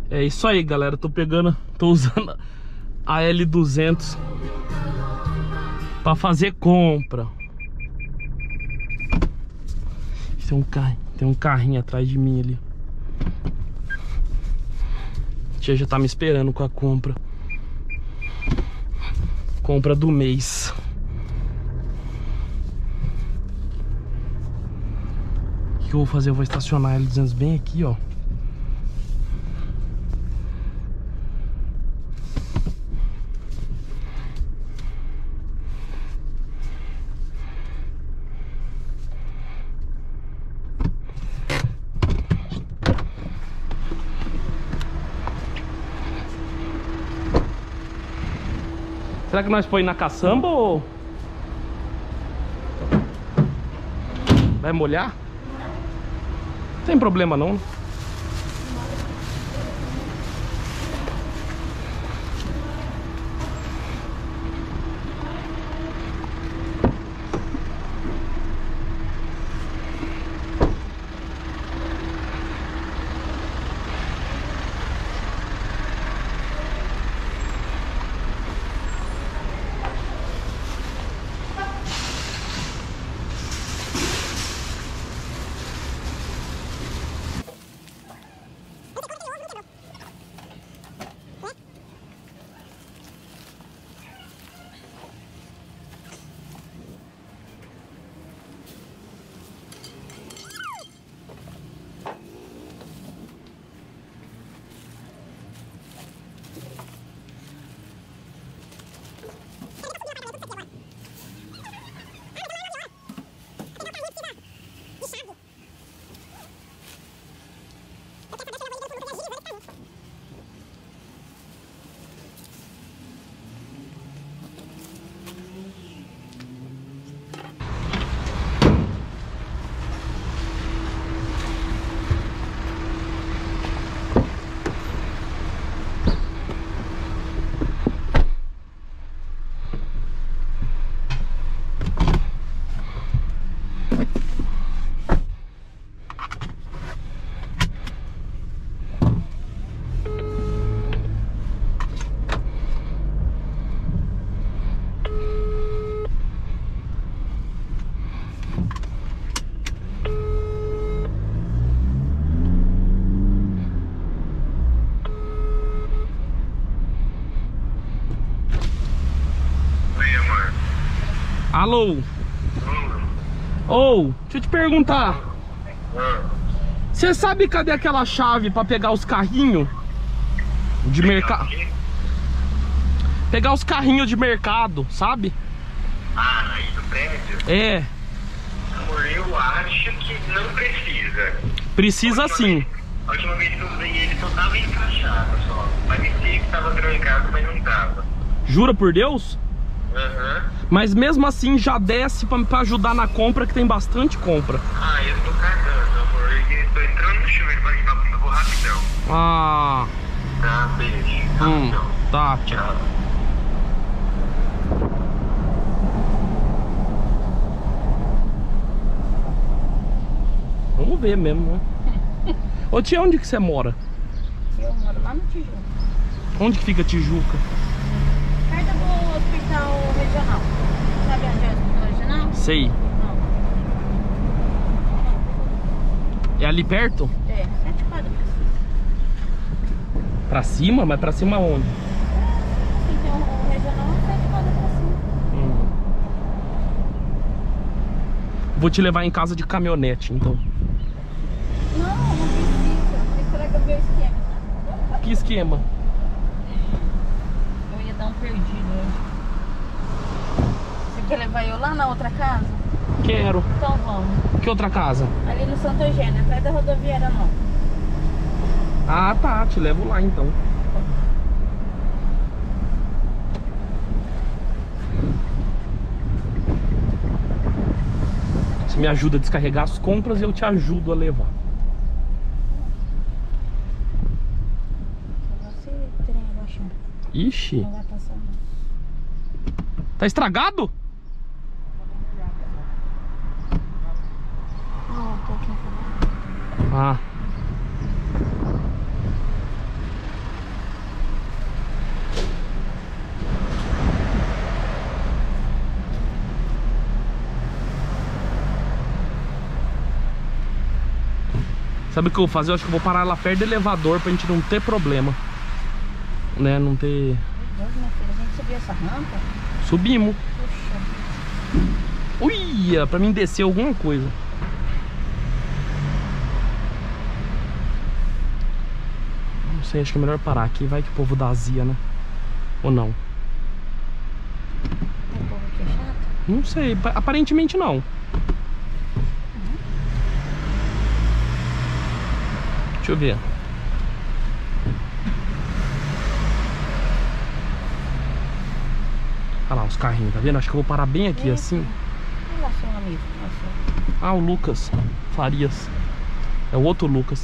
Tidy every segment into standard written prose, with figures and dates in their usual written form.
É isso aí, galera. Tô usando a L200 pra fazer compra. Tem um carrinho atrás de mim ali. A tia já tá me esperando com a compra. Compra do mês. O que eu vou fazer? Eu vou estacionar a L200 bem aqui, ó. Será que nós põe na caçamba ou... vai molhar? Não tem problema não. Alô? Ô, deixa eu te perguntar. Você sabe cadê aquela chave pra pegar os carrinhos de mercado? Pegar os carrinhos de mercado, sabe? Ah, aí do prédio? É. Amor, eu acho que não precisa. Precisa sim. A última vez que eu usei ele só tava encaixado só. Parecia que tava trancado, mas não tava. Jura por Deus? Aham. Mas mesmo assim já desce pra ajudar na compra, que tem bastante compra. Ah, eu tô cagando, amor. Eu tô entrando no chuveiro pra limpar a bunda, vou rapidão. Ah. Tá, beijo. Rapidão. Tá. Tchau. Vamos ver mesmo, né? Ô tia, onde que você mora? Eu moro lá no Tijuca. Onde que fica Tijuca? Perto do hospital regional. Sabe onde é o hospital regional? Sei. Não. É ali perto? É, 7 quadras pra cima. Pra cima? Mas pra cima onde? Sim, tem um regional, 7 quadras pra cima. Vou te levar em casa de caminhonete, então. Não precisa. Estraga meu esquema. Que esquema? Eu ia dar um perdido hoje. Você quer levar eu lá na outra casa? Quero. Então vamos. Que outra casa? Ali no Santo Eugênio, atrás da rodoviária não. Ah, tá. Te levo lá, então. Você me ajuda a descarregar as compras e eu te ajudo a levar. Você trem abaixando. Ixi. Não vai passar não. Tá estragado? Não, tô aqui. Ah. Sabe o que eu vou fazer? Eu acho que eu vou parar lá perto do elevador pra gente não ter problema. Né, não ter... Meu Deus, minha filha, a gente subiu essa rampa? Subimos. Puxa. Uia, pra mim descer alguma coisa. Não sei, acho que é melhor parar aqui. Vai que o povo dá azia, né? Ou não? Tem povo aqui chato? Não sei, aparentemente não. Deixa eu ver. Olha lá os carrinhos, tá vendo? Acho que eu vou parar bem aqui, assim. Olha lá seu amigo. Ah, o Lucas Farias. É o outro Lucas.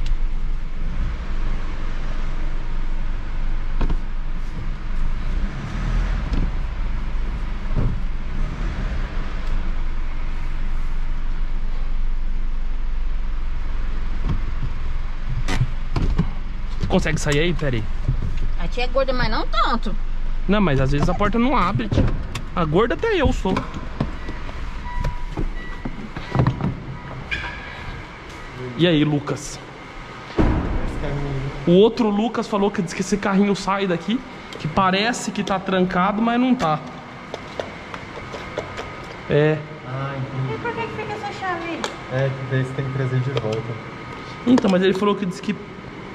Consegue sair aí? Pera aí. A tia é gorda, mas não tanto. Não, mas às vezes a porta não abre, tia. A gorda até eu sou. E aí, Lucas? O outro Lucas falou que diz que esse carrinho sai daqui, que parece que tá trancado, mas não tá. É. Ah, entendi. E por que fica essa chave aí? É, que daí você tem que trazer de volta. Então, mas ele falou que diz que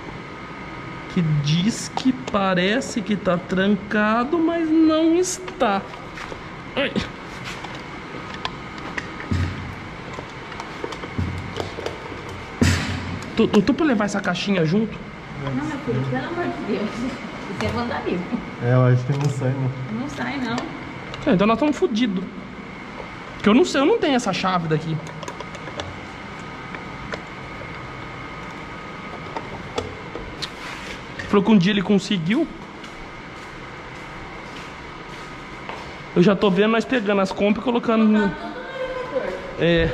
parece que tá trancado, mas não está. Ai. Tu pra levar essa caixinha junto? Não, meu filho, pelo amor de Deus. Isso é vandalismo. É, eu acho que não sai, não. Não sai, não. Então nós estamos fodidos. Porque eu não sei, eu não tenho essa chave daqui. Falou que um dia ele conseguiu. Eu já tô vendo nós pegando as compras e colocando no... É.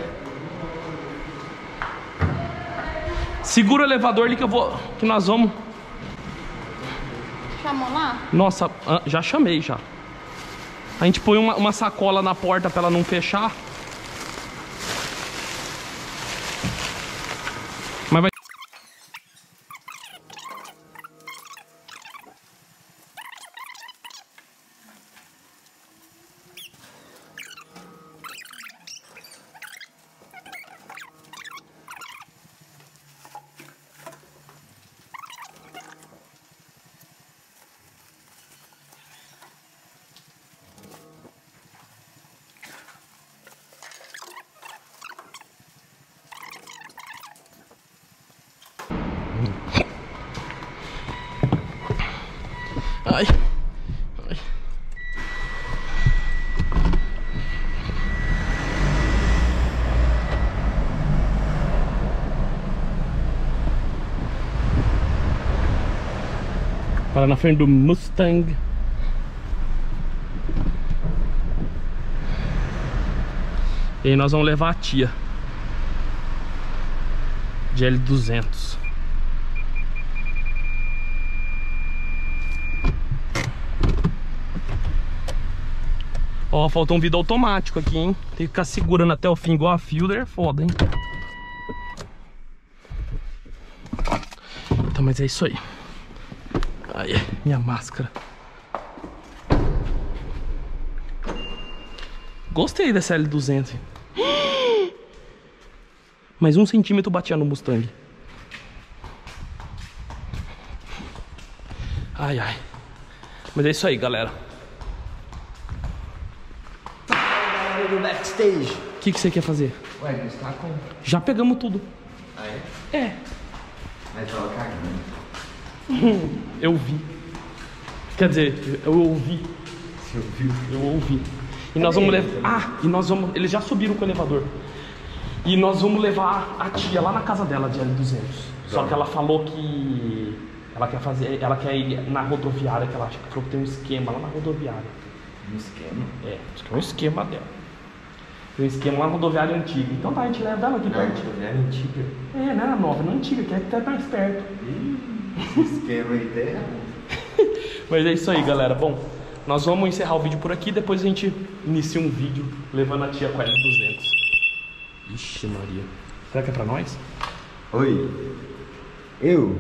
Segura o elevador ali que nós vamos. Chamou lá? Nossa, já chamei já. A gente põe uma sacola na porta pra ela não fechar. Mas vai... Ai. Ai. Para na frente do Mustang. E aí nós vamos levar a tia de L200. Ó, faltou um vidro automático aqui, hein? Tem que ficar segurando até o fim igual a Fielder, é foda, hein? Então, mas é isso aí. Ai, minha máscara. Gostei dessa L200. Mais 1 centímetro batia no Mustang. Ai, ai. Mas é isso aí, galera. Do backstage. O que você quer fazer? Ué, não está com... Já pegamos tudo. Ah, é? É. Mas tava cagando. Eu vi. Quer dizer, eu ouvi. Você ouviu? Eu ouvi. E nós vamos levar... Ah, e nós vamos... Eles já subiram com o elevador. E nós vamos levar a tia lá na casa dela de L200. Só que ela falou que... Ela quer fazer... Ela quer ir na rodoviária, que ela acha que falou que tem um esquema lá na rodoviária. Um esquema? É, acho que é um esquema dela. Tem um esquema lá na rodoviária antiga. Então tá, a gente leva ela aqui Não, perto. é antiga. É, não era nova, não é antiga, que é até mais perto. Esse esquema aí dela. Mas é isso aí, galera. Bom, nós vamos encerrar o vídeo por aqui. Depois a gente inicia um vídeo levando a tia com a L200. Ixi, Maria. Será que é pra nós? Oi? Eu?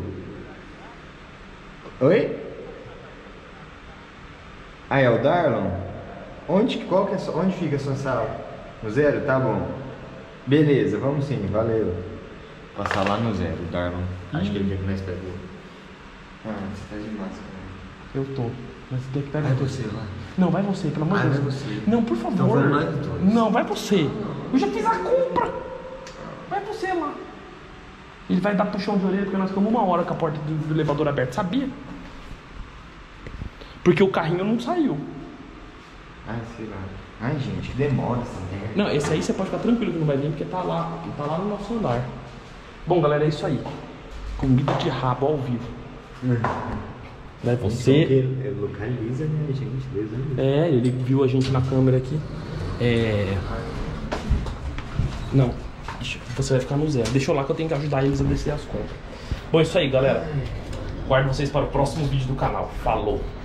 Oi? Ah, é o Darlon? Onde fica a sua sala? No 0? Tá bom. Beleza, vamos sim, valeu. Passar lá no 0, Darlon. Acho que ele quer que nós pegou. Ah, você tá de máscara. Eu tô. Mas tem que pegar. Vai você lá. Não, vai você, pelo amor de Deus. vai você. Não, por favor. Então vamos nós dois. Não, vai você. Eu já fiz a compra. Vai você lá. Ele vai dar puxão de orelha porque nós ficamos 1 hora com a porta do elevador aberta, sabia? Porque o carrinho não saiu. Ah, sei lá. Ai, gente, que demora essa merda. Não, esse aí você pode ficar tranquilo que não vai vir porque tá lá no nosso andar. Bom, galera, é isso aí. Comida de rabo ao vivo. Vai você. Ele localiza, né, gente? Deus é. É, ele viu a gente na câmera aqui. Não, você vai ficar no 0. Deixa eu lá que eu tenho que ajudar eles a descer as contas. Bom, é isso aí, galera. Guardo vocês para o próximo vídeo do canal. Falou!